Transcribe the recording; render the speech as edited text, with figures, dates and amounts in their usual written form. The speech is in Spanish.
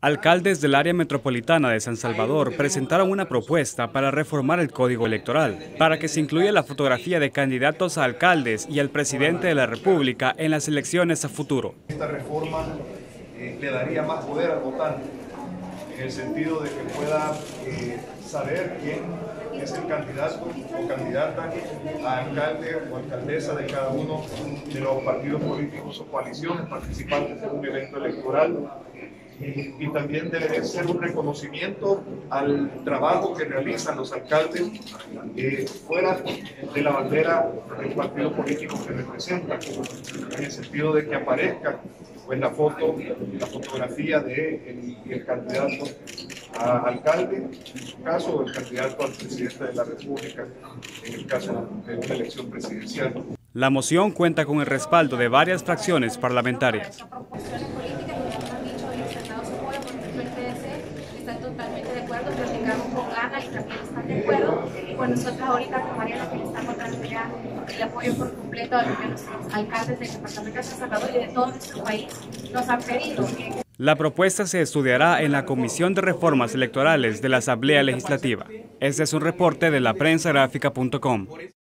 Alcaldes del área metropolitana de San Salvador presentaron una propuesta para reformar el Código Electoral, para que se incluya la fotografía de candidatos a alcaldes y al presidente de la República en las elecciones a futuro. Esta reforma le daría más poder al votante, en el sentido de que pueda saber quién es el candidato o candidata a alcalde o alcaldesa de cada uno de los partidos políticos o coaliciones participantes en un evento electoral. Y también debe ser un reconocimiento al trabajo que realizan los alcaldes fuera de la bandera del partido político que representan, en el sentido de que aparezca pues, la fotografía del candidato a alcalde, en su caso, o el candidato al presidente de la República, en el caso de una elección presidencial. La moción cuenta con el respaldo de varias fracciones parlamentarias. Están totalmente de acuerdo, platicamos con Ana y también están de acuerdo. Y pues nosotros ahorita con Mariana que le estamos dando ya el apoyo por completo a los alcaldes del departamento de San Salvador y de todo nuestro país nos han pedido. La propuesta se estudiará en la Comisión de Reformas Electorales de la Asamblea Legislativa. Este es un reporte de laprensagráfica.com.